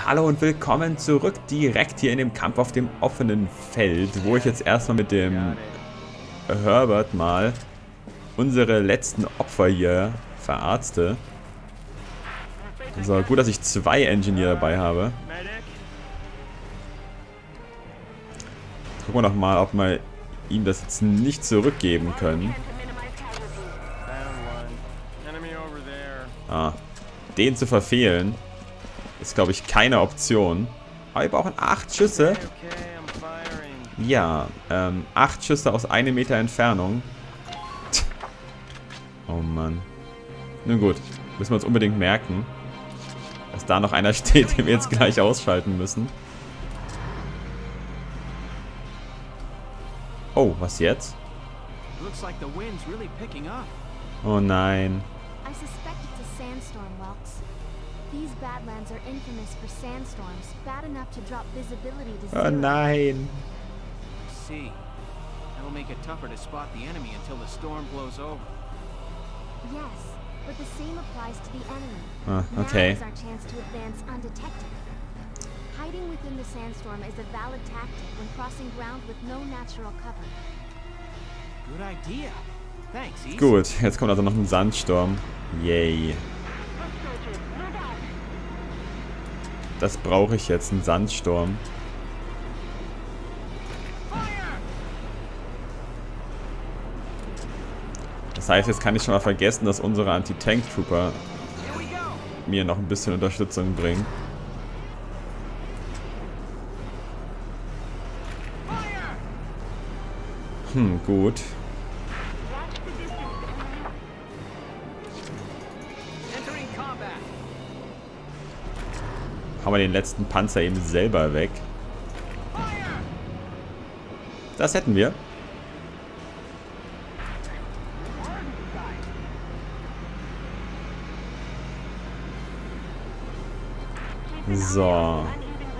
Hallo und willkommen zurück direkt hier in dem Kampf auf dem offenen Feld, wo ich jetzt erstmal mit dem Herbert mal unsere letzten Opfer hier verarzte. So, gut, dass ich 2 Engineer dabei habe. Gucken wir noch mal, ob wir ihm das jetzt nicht zurückgeben können. Ah, den zu verfehlen ist, glaube ich, keine Option. Aber wir brauchen 8 Schüsse. Ja, 8 Schüsse aus 1 Meter Entfernung. Oh Mann. Nun gut, müssen wir uns unbedingt merken, dass da noch einer steht, den wir jetzt gleich ausschalten müssen. Oh, was jetzt? Oh nein. Oh nein. Ah, okay. Hiding within the sandstorm is a valid tactic when crossing ground with no natural cover. Good idea. Thanks, East. Gut, jetzt kommt also noch ein Sandsturm. Yay. Das brauche ich jetzt, einen Sandsturm. Das heißt, jetzt kann ich schon mal vergessen, dass unsere Anti-Tank-Trooper mir noch ein bisschen Unterstützung bringen. Gut. Haben wir den letzten Panzer eben selber weg. Das hätten wir. So.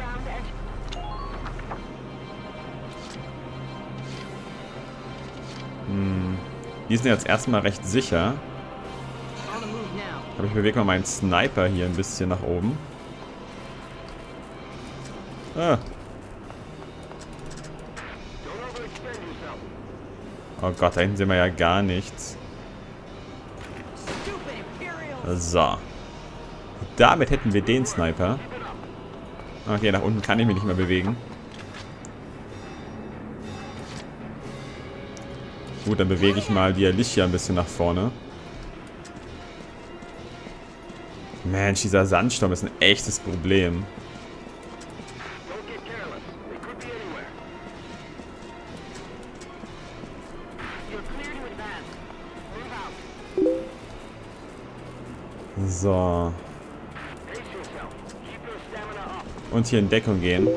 Die sind jetzt erstmal recht sicher. Aber ich bewege mal meinen Sniper hier ein bisschen nach oben. Ah. Oh Gott, da hinten sehen wir ja gar nichts. So. Damit hätten wir den Sniper. Okay, nach unten kann ich mich nicht mehr bewegen. Gut, dann bewege ich mal die Alicia ein bisschen nach vorne. Mensch, dieser Sandsturm ist ein echtes Problem. So. Und hier in Deckung gehen.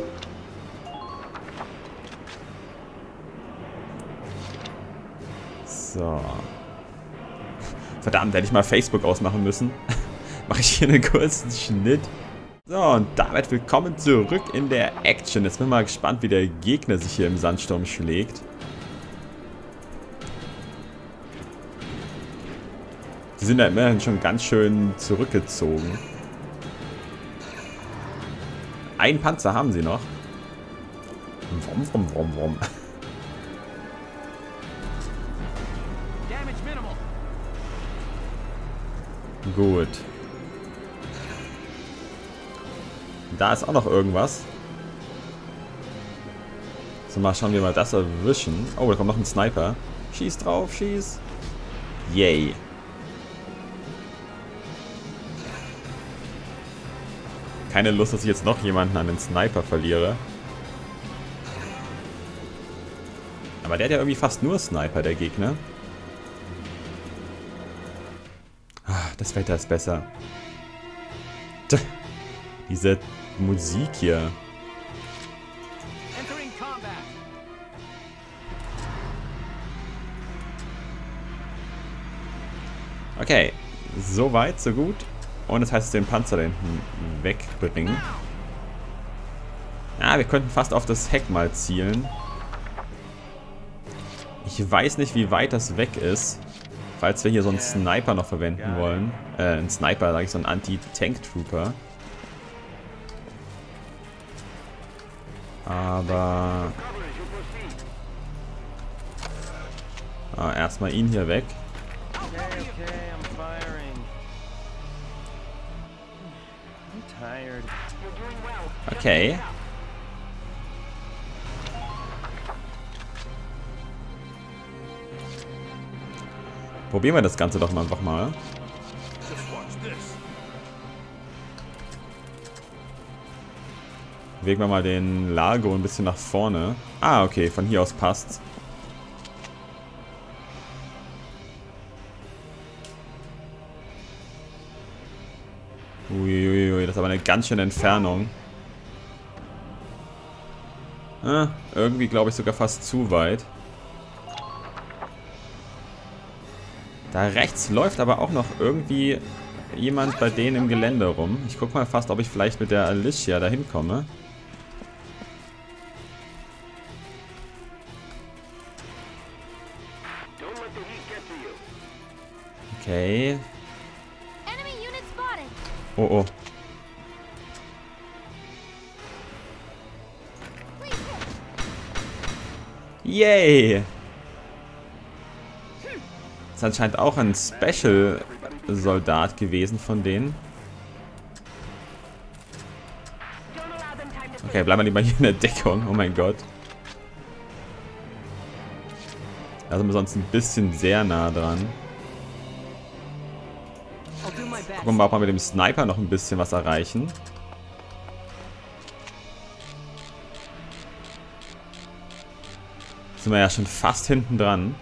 So. Verdammt, hätte ich mal Facebook ausmachen müssen. Mache ich hier einen kurzen Schnitt. So, und damit willkommen zurück in der Action. Jetzt bin ich mal gespannt, wie der Gegner sich hier im Sandsturm schlägt. Die sind da immerhin schon ganz schön zurückgezogen. Ein Panzer haben sie noch. Wrom. Gut. Da ist auch noch irgendwas. So, mal schauen, wie wir das erwischen. Oh, da kommt noch ein Sniper. Schieß drauf, schieß. Yay. Keine Lust, dass ich jetzt noch jemanden an den Sniper verliere. Aber der hat ja irgendwie fast nur Sniper, der Gegner. Das Wetter ist besser. Diese Musik hier. Okay, so weit, so gut. Und das heißt, den Panzer da hinten wegbringen. Ja, wir könnten fast auf das Heck mal zielen. Ich weiß nicht, wie weit das weg ist. Falls wir hier so einen Sniper noch verwenden wollen. Ein Sniper, sage ich, so einen Anti-Tank-Trooper. Aber... erstmal ihn hier weg. Okay. Probieren wir das Ganze doch mal einfach mal. Bewegen wir mal den Largo ein bisschen nach vorne. Ah, okay, von hier aus passt's. Uiuiui, das ist aber eine ganz schöne Entfernung. Irgendwie glaube ich sogar fast zu weit. Da rechts läuft aber auch noch irgendwie jemand bei denen im Gelände rum. Ich gucke mal fast, ob ich vielleicht mit der Alicia dahin komme. Okay. Oh, oh. Yay! Das ist anscheinend auch ein Special-Soldat gewesen von denen. Okay, bleiben wir lieber hier in der Deckung. Oh mein Gott. Da sind wir sonst ein bisschen sehr nah dran. Gucken wir mal, ob wir mit dem Sniper noch ein bisschen was erreichen. Sind wir ja schon fast hinten dran.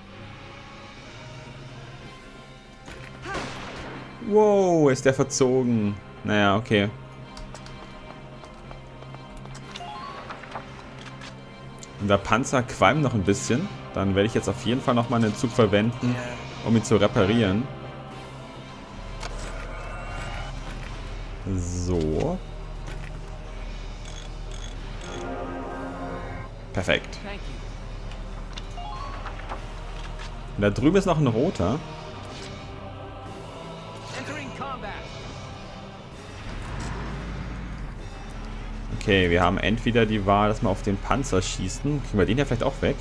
Wow, ist der verzogen. Naja, okay. Und der Panzer qualmt noch ein bisschen. Dann werde ich jetzt auf jeden Fall nochmal einen Zug verwenden, um ihn zu reparieren. So. Perfekt. Und da drüben ist noch ein roter. Okay, wir haben entweder die Wahl, dass wir auf den Panzer schießen. Kriegen wir den hier vielleicht auch weg?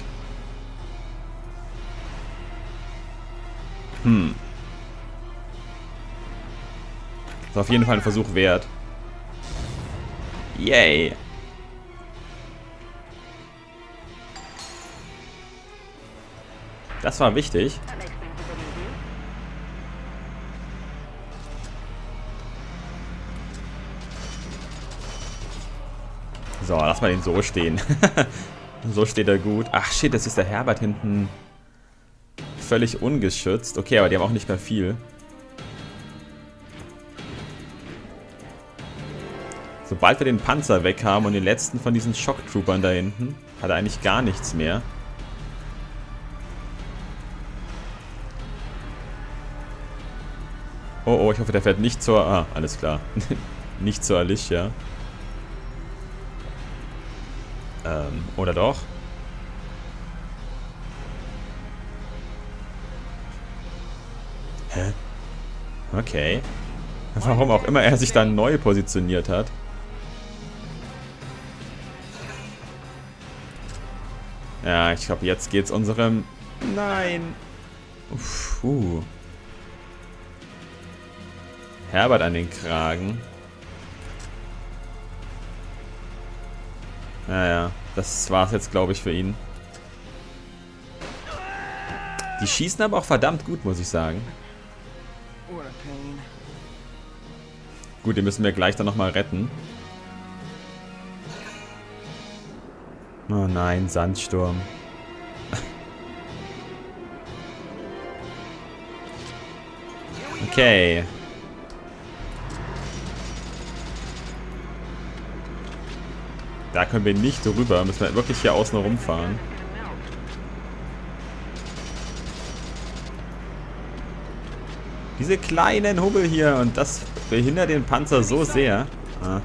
Ist auf jeden Fall ein Versuch wert. Yay. Das war wichtig. So, lass mal den so stehen. So steht er gut. Ach shit, das ist der Herbert hinten. Völlig ungeschützt. Okay, aber die haben auch nicht mehr viel. Sobald wir den Panzer weg haben und den letzten von diesen Shocktroopern da hinten, hat er eigentlich gar nichts mehr. Oh, oh, ich hoffe, der fährt nicht zur... Ah, alles klar. Nicht zur Alicia. Oder doch? Hä? Okay. Warum auch immer er sich dann neu positioniert hat. Ja, ich glaube, jetzt geht's unserem... Nein! Herbert an den Kragen. Naja, das war's jetzt, glaube ich, für ihn. Die schießen aber auch verdammt gut, muss ich sagen. Gut, den müssen wir gleich dann nochmal retten. Oh nein, Sandsturm. Okay. Da können wir nicht rüber. Müssen wir wirklich hier außen rumfahren. Diese kleinen Hubbel hier. Und das behindert den Panzer so sehr. Ah.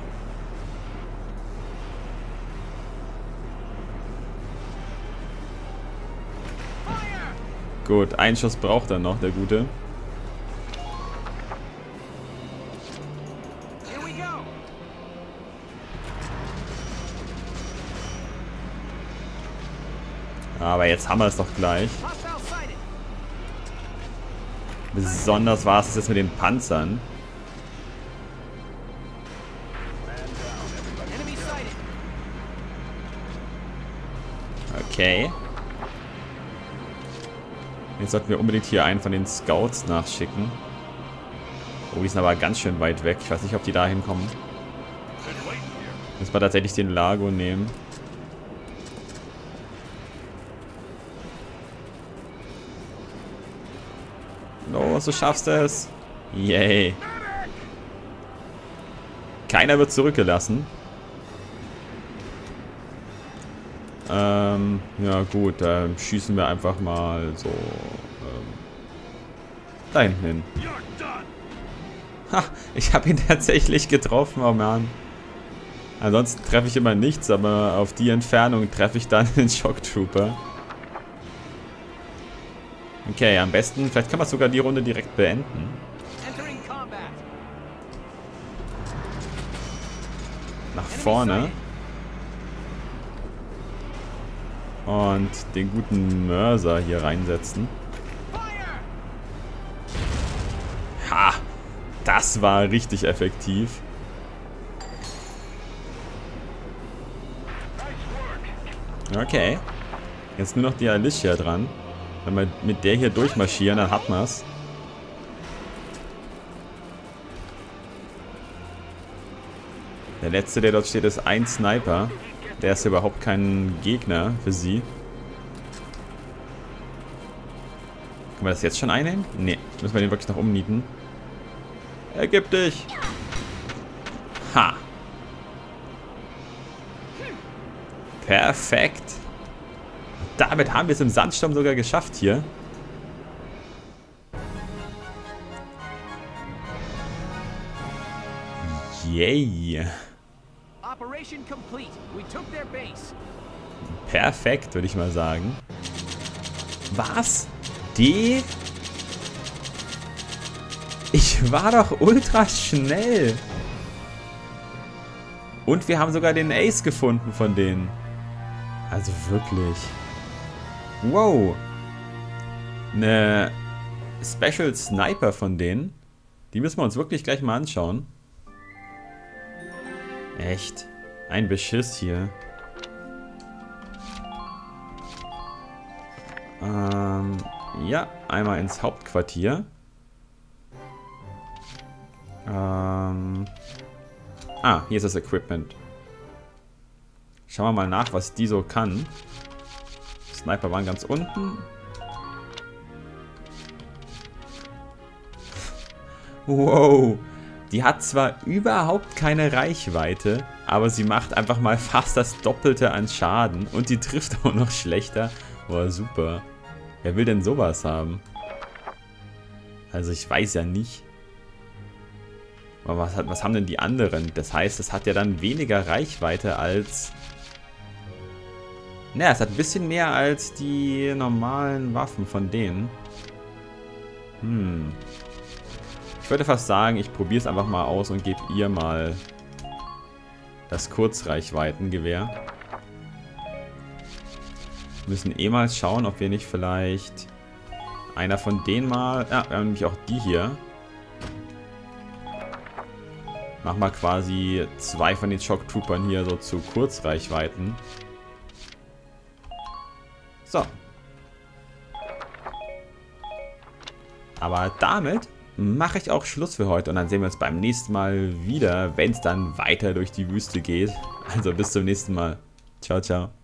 Gut, einen Schuss braucht er noch, der Gute. Aber jetzt haben wir es doch gleich. Besonders war es jetzt mit den Panzern. Okay. Jetzt sollten wir unbedingt hier einen von den Scouts nachschicken. Oh, die sind aber ganz schön weit weg. Ich weiß nicht, ob die da hinkommen. Müssen wir tatsächlich den Lago nehmen. Los, du schaffst es. Yay. Keiner wird zurückgelassen. Ja gut, dann schießen wir einfach mal so da hinten hin. Ha, ich habe ihn tatsächlich getroffen, oh Mann. Ansonsten treffe ich immer nichts, aber auf die Entfernung treffe ich dann den Shock Trooper. Okay, am besten, vielleicht kann man sogar die Runde direkt beenden. Nach vorne. Und den guten Mörser hier reinsetzen. Ha! Das war richtig effektiv. Okay. Jetzt nur noch die Alicia dran. Wenn wir mit der hier durchmarschieren, dann hat man es. Der letzte, der dort steht, ist ein Sniper. Der ist überhaupt kein Gegner für sie. Können wir das jetzt schon einnehmen? Nee, müssen wir den wirklich noch umnieten. Ergib dich! Ha! Perfekt! Damit haben wir es im Sandsturm sogar geschafft hier. Yay! Perfekt, würde ich mal sagen. Was? D? Ich war doch ultra schnell. Und wir haben sogar den Ace gefunden von denen. Also wirklich. Wow. Eine Special Sniper von denen. Die müssen wir uns wirklich gleich mal anschauen. Echt. Ein Beschiss hier. Ja, einmal ins Hauptquartier. Hier ist das Equipment. Schauen wir mal nach, was die so kann. Sniper waren ganz unten. Wow. Die hat zwar überhaupt keine Reichweite, aber sie macht einfach mal fast das Doppelte an Schaden. Und die trifft auch noch schlechter. Boah, super. Wer will denn sowas haben? Also ich weiß ja nicht. Aber was haben denn die anderen? Das heißt, es hat ja dann weniger Reichweite als... Naja, es hat ein bisschen mehr als die normalen Waffen von denen. Ich würde fast sagen, ich probiere es einfach mal aus und gebe ihr mal das Kurzreichweitengewehr. Wir müssen eh mal schauen, ob wir nicht vielleicht einer von denen mal... Ja, wir haben nämlich auch die hier. Machen wir quasi 2 von den Shock Troopern hier so zu Kurzreichweiten. So. Aber damit mache ich auch Schluss für heute und dann sehen wir uns beim nächsten Mal wieder, wenn es dann weiter durch die Wüste geht. Also bis zum nächsten Mal. Ciao, ciao.